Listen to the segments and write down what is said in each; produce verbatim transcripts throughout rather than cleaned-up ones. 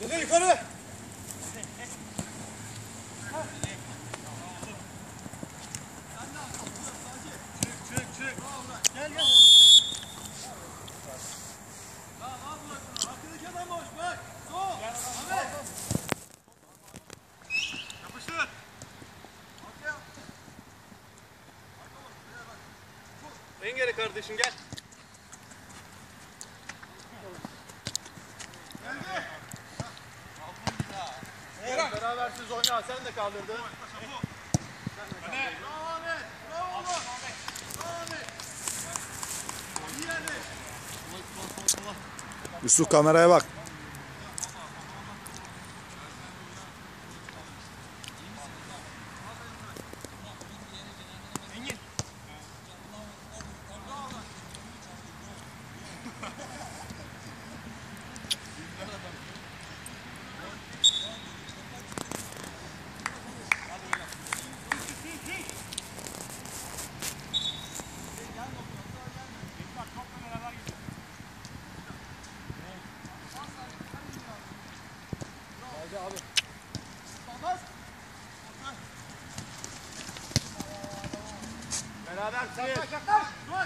Dede yukarı. Çık çık çık. Gel gel. Arkadaki adam boş bak. Sol. Ahmet. Yapıştır. En geri kardeşim gel. Geldi. Evet, beraber siz oyna. Sen de kaldırdın. Ahmet. Bravo Ahmet. Bravo oğlum. Bravo Ahmet. İyi yerde. Yusuf kameraya bak. Abi. Beraber siz. Yaklaş. Dur.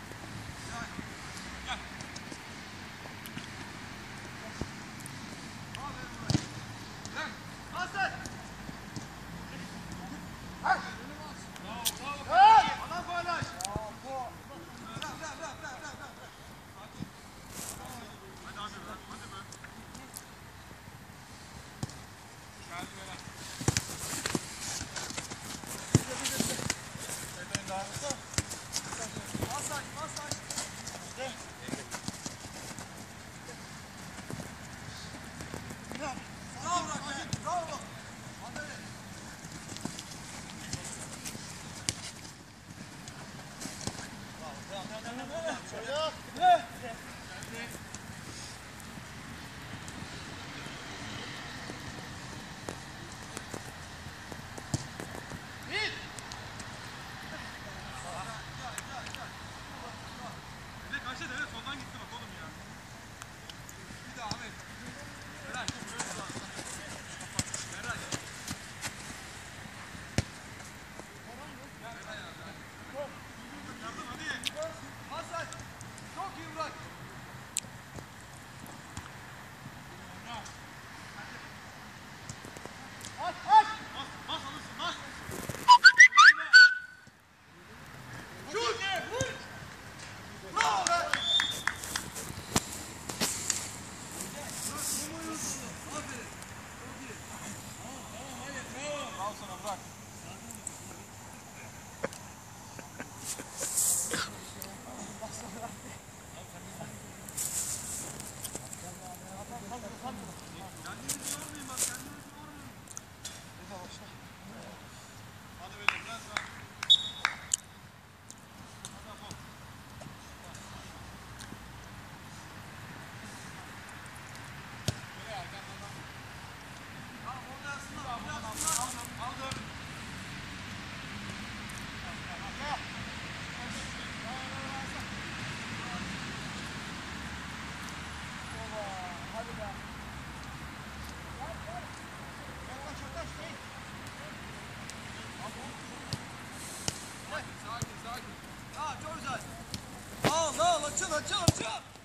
Açıl açıl açıl.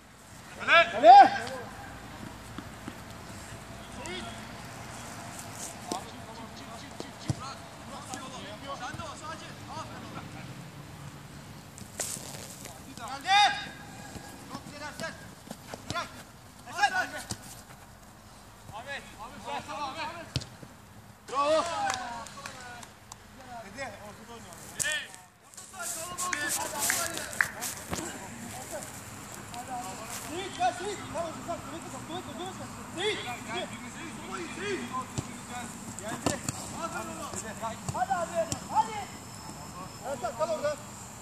Hadi. Hadi. Sen de o sadece. Aferin. Geldi. Çok güzel Ersen. Bırak. Ersen. Ahmet. Ahmet. Ahmet. Bravo. Dede ortada oynayalım. Hey. Orta saha kalabalık. Seyit gel Seyit. Tamam güzel. Kuvvetli kal. Kuvvetli kuvvetli. Seyit. Seyit. Seyit. Geldi. Aferin oğlum. Hadi abi. Hadi. Ersen kal orada.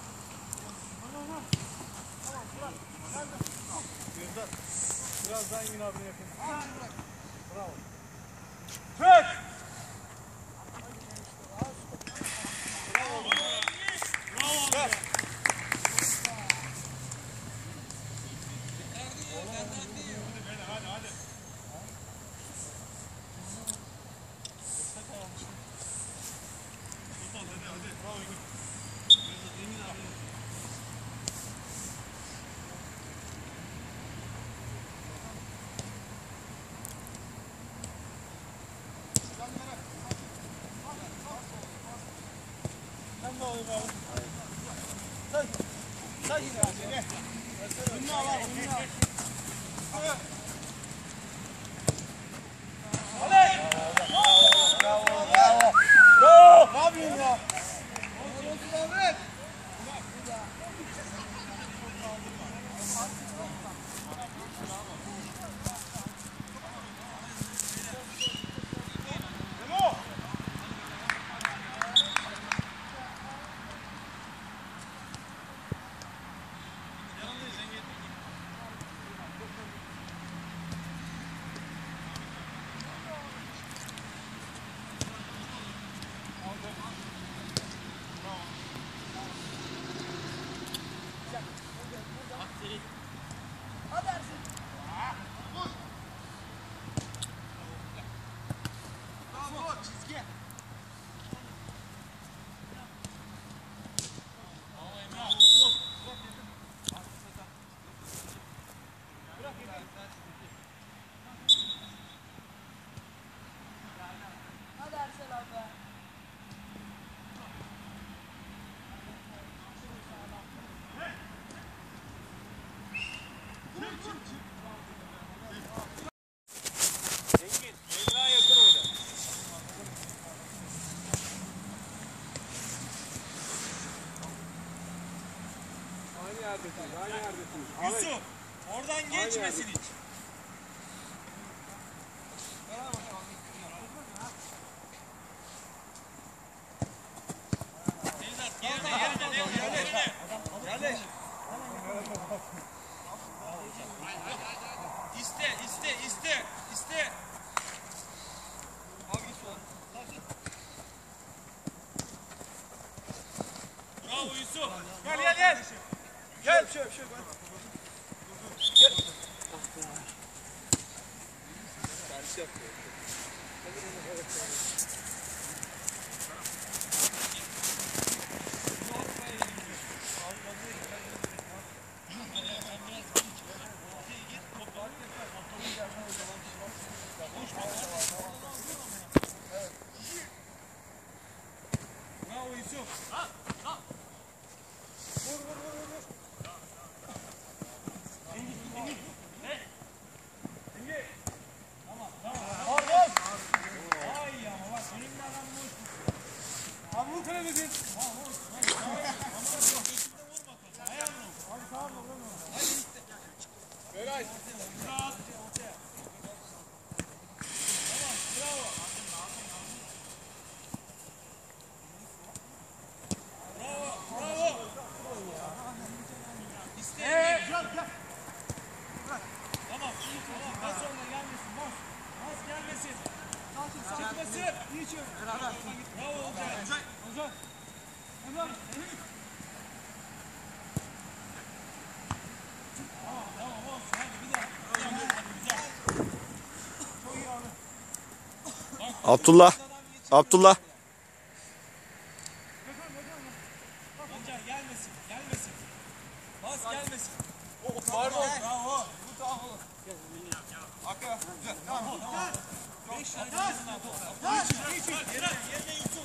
Tamam bırak. Nerede? Biraz daha Emin abine yakın. Bravo. Çek. Bravo. Bravo. Önüne al abi. Önüne al. Bravo. Bravo. Bravo. Ne yapıyorsun ya? Yusuf, oradan geçmesin hiç. Nevzat, yerine, yerine, yerine, yerine. Yerleş. İste, iste, iste, iste. Abi git sola. Bravo Yusuf. Gel, gel, gel. Gel. Şöyle, şöyle. Gel. Servis yapıyor. Bravo Yusuf. Ha, ha. Vur, vur, vur, vur. Engin, Engin. Ne? Engin. Tamam, tamam. Var var. Ay ya, bak benim de adam boş. Abi vur kalemesin. Ha, vur. Ama yok. Üstünde vurma. Ayağınla vur. Abi sağ ol. Hadi iste. Beray. Rahat. Tamam, bravo. Bravo, bravo. İste. Eee gel gel. Tamam, tamam. Bas onunla gelmesin, bas. Bas gelmesin. Sakin Çıkmasın. İyi çevir. Bravo Olcay. Hocam. Emrah. Tamam, tamam olsun. Hadi bir daha. Güzel, hadi güzel. Çok iyi abi. Abdullah. Abdullah. Olcay gelmesin, gelmesin. Bas gelmesin. Oh, pardon. Bravo. Bu tamam olur. Arkaya. Güzel. Tamam. Tamam. Beş tane cezasından topla. Üç, üç, üç. Yerine, yerine Yusuf.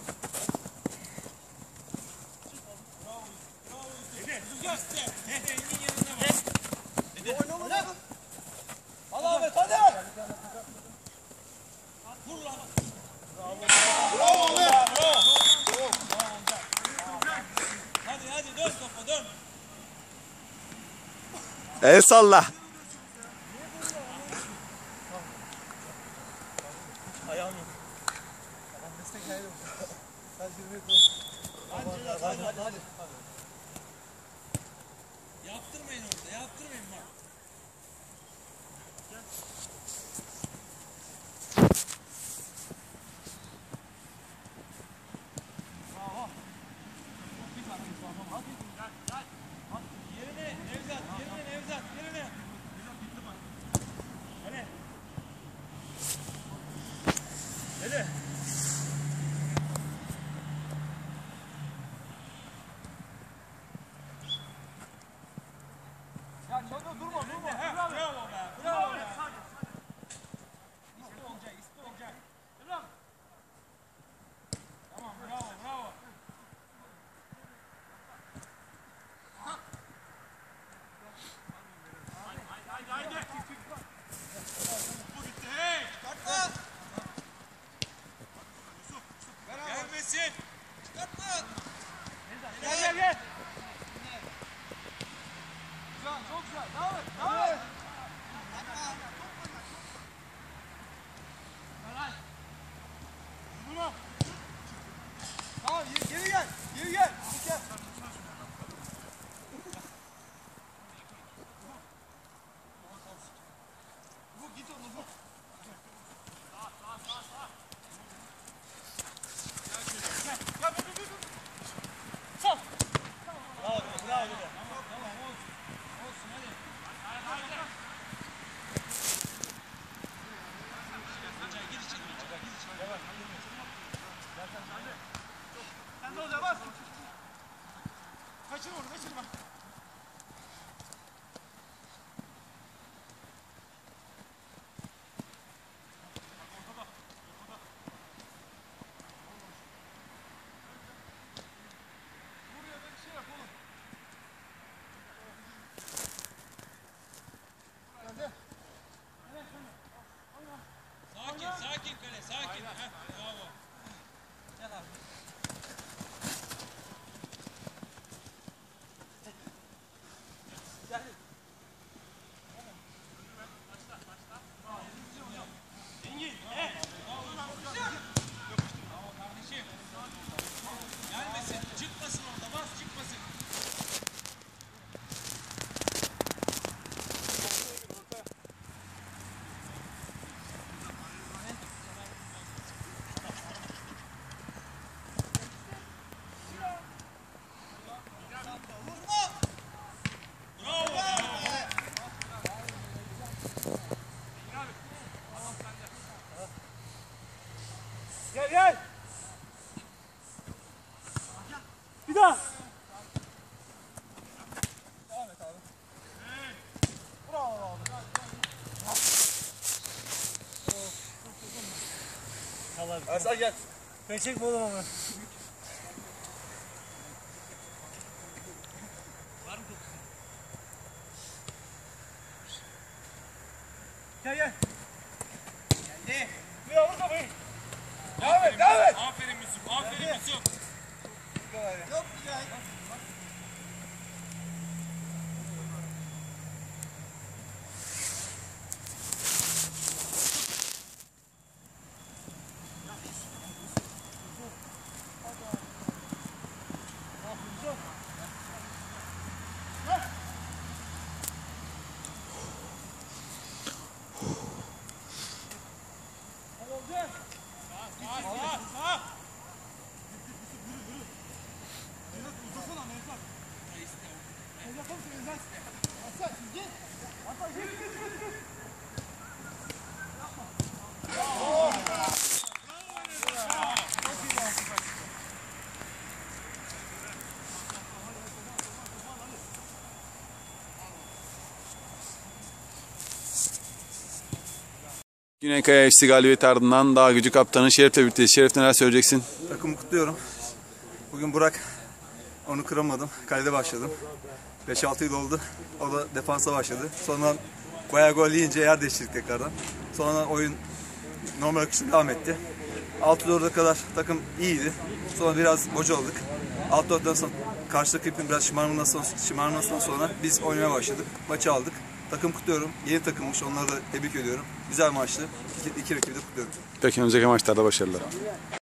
Bravo Yusuf. Bravo Yusuf. Dede. İste. Dede Engin yerine bak. Dede. Oyna oyna. Al Ahmet hadi. Vur lan. Bravo Ahmet. Bravo. Hadi hadi dön topa dön. El salla. Ayağım yok. Tamam destek geldi. Sen yirmi metre. Hadi hadi hadi. hadi. Yaptırmayın orada, yaptırmayın bak. Bravo. Yerine Nevzat, yerine Nevzat, yerine. Çok güzel. Devam et. Devam et. Bunu. Tamam geri gel. Geri gel. Gel. Bu git onu bu. Bravo, bravo. Tamam, olsun. Olsun, hadi. Hadi, gir içeri, gir içeri. Yavaş, Sen de oraya bas. Kaçır onu, kaçırma. Buraya da bir şey yap oğlum. Hadi. Sakin, sakin kale, sakin. Heh, bravo. Gel abi. Gel. Engin, eh. Bravo kardeşim. Gelmesin, çıkmasın orada, bas çıkmasın. Gel gel. Bir daha. Devam et abi. Bravo abi. Ersan gel. Ben çekme oğlum ama. Gel gel. Geldi. Bir daha vur kafayı. Devam et, devam et. Aferin Yusuf, aferin Yusuf. Çok güzel. Sağ, sağ, sağ. Uzasana Nevzat. Nevzat olsun Nevzat. Hasan siz git. Hasan git git git git. Güneykaya F C galibiyeti ardından Dağ Gücü kaptanı Şerif'le birlikte. Şerif, neler söyleyeceksin? Takımı kutluyorum. Bugün Burak, onu kıramadım. Kalede başladım. beş altı yıl oldu. O da defansa başladı. Sonra bayağı gol yiyince yer değiştirdik tekrardan. Sonra oyun normal akışına devam etti. altı dörde kadar takım iyiydi. Sonra biraz bocaladık. altı dörtten sonra karşı rakibin biraz şımarmasından sonra, şımarmasından sonra biz oynamaya başladık. Maçı aldık. Takım kutluyorum. Yeni takımmış. Onları da tebrik ediyorum. Güzel maçtı. İki, iki rakibi de kutluyorum. Peki önümüzdeki maçlarda başarılar.